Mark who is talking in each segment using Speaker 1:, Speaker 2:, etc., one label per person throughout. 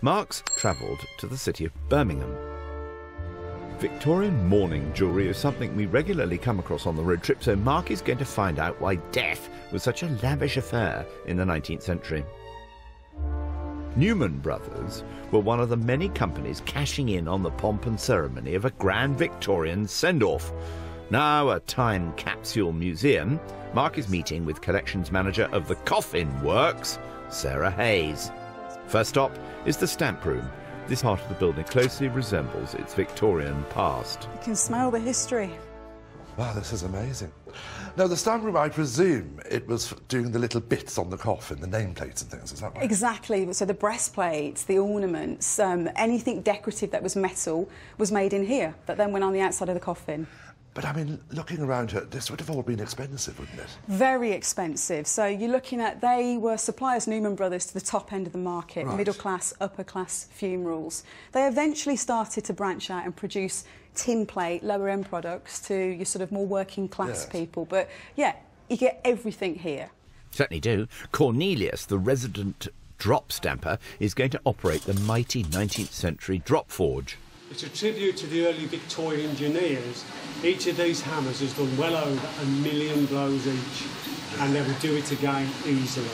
Speaker 1: Mark's travelled to the city of Birmingham. Victorian mourning jewellery is something we regularly come across on the road trip, so Mark is going to find out why death was such a lavish affair in the 19th century. Newman Brothers were one of the many companies cashing in on the pomp and ceremony of a grand Victorian send-off. Now a time capsule museum, Mark is meeting with collections manager of the Coffin Works, Sarah Hayes. First stop is the stamp room. This part of the building closely resembles its Victorian past.
Speaker 2: You can smell the history.
Speaker 3: Wow, this is amazing. Now, the stamp room, I presume it was doing the little bits on the coffin, the nameplates and things, is that right?
Speaker 2: Exactly. So the breastplates, the ornaments, anything decorative that was metal was made in here, that then went on the outside of the coffin.
Speaker 3: But, I mean, looking around here, this would have all been expensive, wouldn't it?
Speaker 2: Very expensive. So you're looking at, they were suppliers, Newman Brothers, to the top end of the market,
Speaker 3: right.
Speaker 2: Middle class, upper class funerals. They eventually started to branch out and produce tin plate, lower end products to your sort of more working class people. But, yeah, you get everything here.
Speaker 1: Certainly do. Cornelius, the resident drop stamper, is going to operate the mighty 19th century drop forge.
Speaker 4: It's a tribute to the early Victorian engineers. Each of these hammers has done well over 1 million blows each, and they will do it again easily.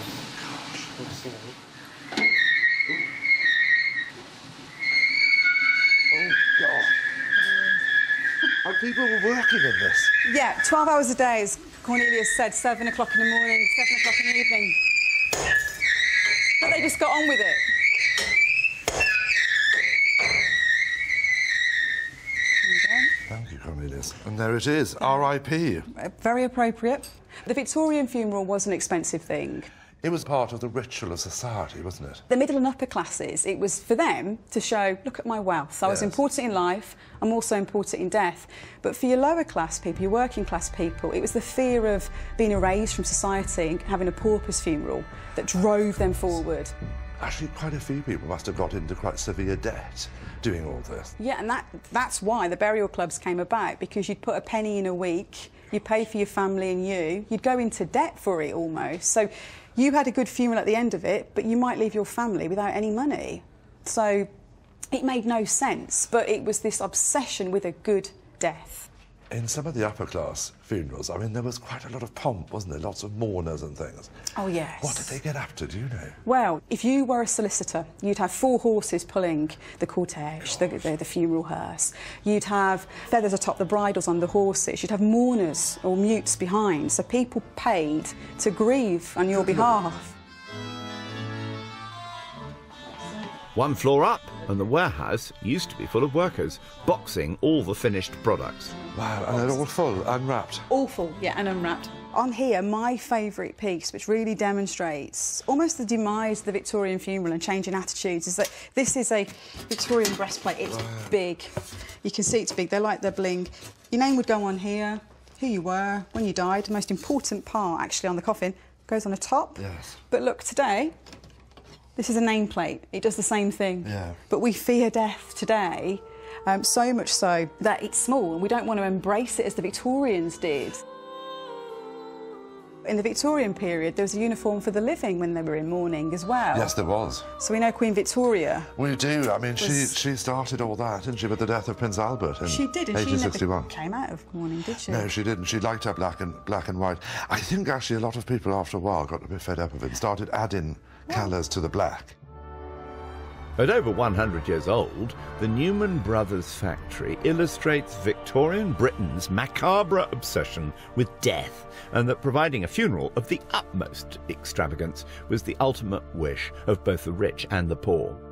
Speaker 3: Oh, God. And people were working in this?
Speaker 2: Yeah, 12 hours a day, as Cornelius said, 7 o'clock in the morning, 7 o'clock in the evening. But they just got on with it.
Speaker 3: Thank you, Cornelius. And there it is, R.I.P.
Speaker 2: Very appropriate. The Victorian funeral was an expensive thing.
Speaker 3: It was part of the ritual of society, wasn't it?
Speaker 2: The middle and upper classes, it was for them to show, look at my wealth. I was important in life, I'm also important in death. But for your lower class people, your working class people, it was the fear of being erased from society and having a pauper's funeral that drove them forward.
Speaker 3: Actually, quite a few people must have got into quite severe debt doing all this.
Speaker 2: Yeah, and that's why the burial clubs came about, because you'd put a penny in a week, you'd pay for your family and you'd go into debt for it almost. So you had a good funeral at the end of it, but you might leave your family without any money. So it made no sense, but it was this obsession with a good death.
Speaker 3: In some of the upper-class funerals, I mean, there was quite a lot of pomp, wasn't there? Lots of mourners and things.
Speaker 2: Oh, yes.
Speaker 3: What did they get up to, do you know?
Speaker 2: Well, if you were a solicitor, you'd have 4 horses pulling the cortege, the funeral hearse. You'd have feathers atop the bridles on the horses. You'd have mourners or mutes behind, so people paid to grieve on your behalf.
Speaker 1: One floor up, and the warehouse used to be full of workers, boxing all the finished products.
Speaker 3: Wow, and they're all full, unwrapped?
Speaker 2: All full, yeah, and unwrapped. On here, my favourite piece, which really demonstrates almost the demise of the Victorian funeral and changing attitudes, is that this is a Victorian breastplate. It's big. You can see it's big. They're like the bling. Your name would go on here, who you were, when you died. The most important part, actually, on the coffin goes on the top.
Speaker 3: Yes.
Speaker 2: But look, today, this is a nameplate. It does the same thing.
Speaker 3: Yeah.
Speaker 2: But we fear death today, so much so that it's small and we don't want to embrace it as the Victorians did. In the Victorian period, there was a uniform for the living when they were in mourning as well.
Speaker 3: Yes, there was.
Speaker 2: So we know Queen Victoria.
Speaker 3: We do. I mean, she started all that, didn't she, with the death of Prince Albert in
Speaker 2: She did, and
Speaker 3: 1861.
Speaker 2: she never came out of mourning, did she?
Speaker 3: No, she didn't. She liked her black and white. I think, actually, a lot of people, after a while, got a bit fed up of it and started adding colours to the black.
Speaker 1: At over 100 years old, the Newman Brothers factory illustrates Victorian Britain's macabre obsession with death, and that providing a funeral of the utmost extravagance was the ultimate wish of both the rich and the poor.